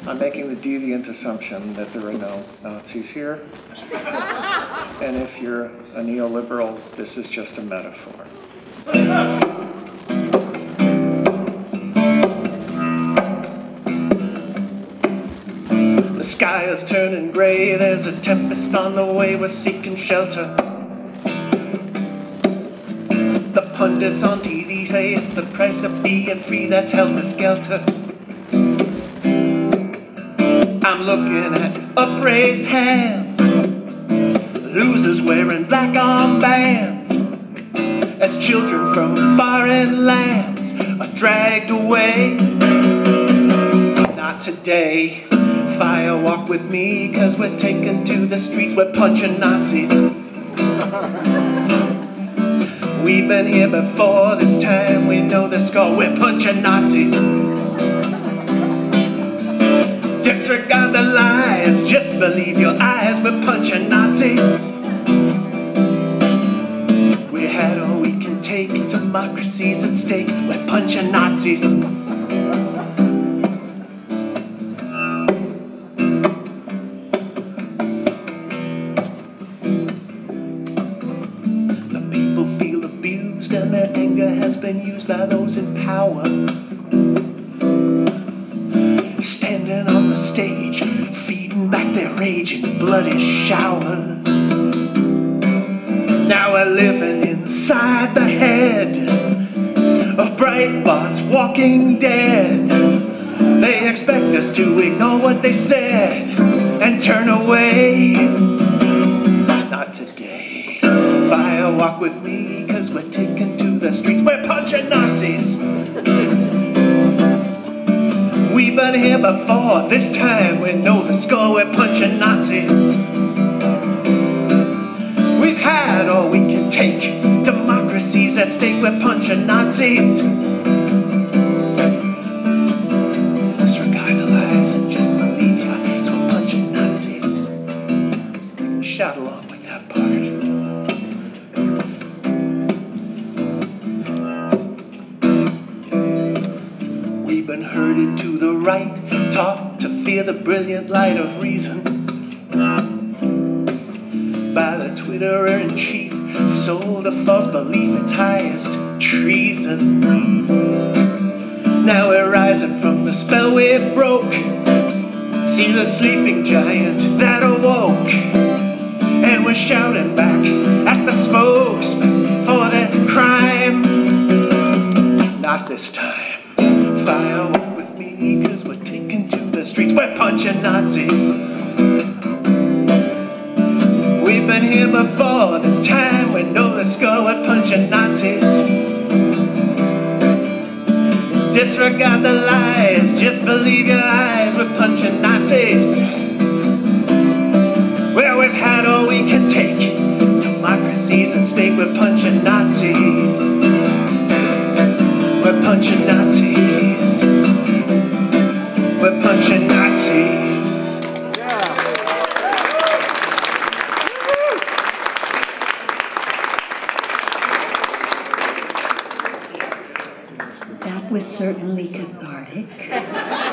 I'm making the deviant assumption that there are no Nazis here. And if you're a neoliberal, this is just a metaphor. The sky is turning gray, there's a tempest on the way, we're seeking shelter. The pundits on TV say it's the price of being free that's helter-skelter. I'm looking at upraised hands, losers wearing black armbands, as children from foreign lands are dragged away. But not today. Fire walk with me, cause we're taken to the streets, we're punching Nazis. We've been here before, this time we know the score, we're punching Nazis. Disregard the lies, just believe your eyes, we're punching Nazis. We had all we can take, democracy's at stake, we're punching Nazis. The people feel abused and their anger has been used by those in power. Standing on the stage, feeding back their rage in bloody showers. Now we're living inside the head of Breitbart's Walking Dead. They expect us to ignore what they said and turn away. Not today. Fire walk with me, cause we're taken to the streets, we're punching Nazis. We've been here before, this time we know the score, we're punching Nazis. We've had all we can take, democracy's at stake, we're punching Nazis. Disregard the lies and just believe your eyes, we're punching Nazis. Shout along with that part. We've been herded to the right, taught to fear the brilliant light of reason by the Twitterer-in-chief, sold a false belief its highest treason. Now we're rising from the spell we broke, see the sleeping giant that awoke, and we're shouting back at the spokesman for their crime. Not this time. Fire walk with me, cause we're taken to the streets, we're punching Nazis. We've been here before, this time we know the score, we're punching Nazis. Disregard the lies, just believe your eyes, we're punching Nazis. Well, we've had all we can take, democracy's at stake, we're punching Nazis. We're punching Nazis. We're punching Nazis. Yeah. That was certainly cathartic.